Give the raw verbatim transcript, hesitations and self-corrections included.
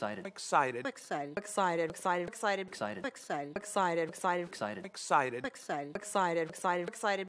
excited, excited, excited, excited, excited, excited, excited, excited, excited, excited, excited, excited, excited, excited, excited, excited.